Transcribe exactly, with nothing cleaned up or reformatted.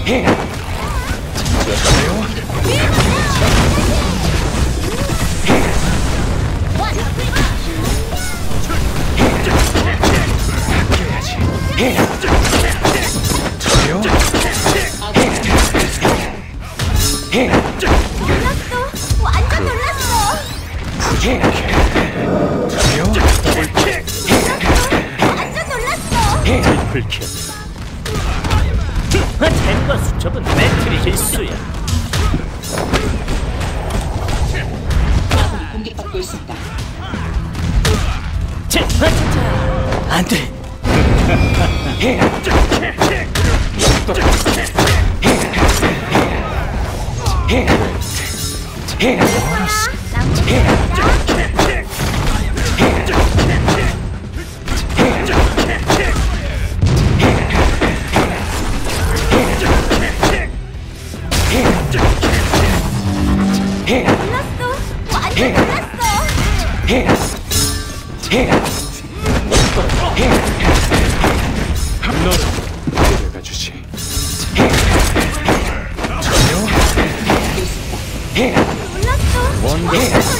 놀랐어. 완전 놀랐어. 더블킥. 완전 놀랐어. 트리플킥. 템과 수첩은 매트리 필수야. 아군이 공격받고 있습니다. 자, 자, 안 돼. 놀랐어. 완전 놀랐어. 너를 데려가 주지. 놀랐어. 원고